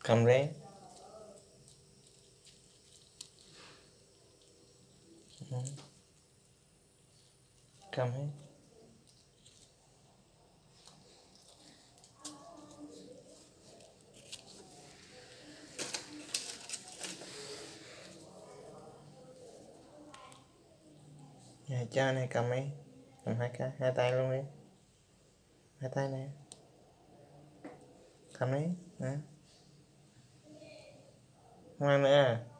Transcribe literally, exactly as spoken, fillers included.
Cầm rế. Ừ. Cầm hết. Nhà cho này cầm ấy. Cầm hai cái, hai tay luôn đi. Hai tay này. Cầm ấy. Nè. Ngoan nữa.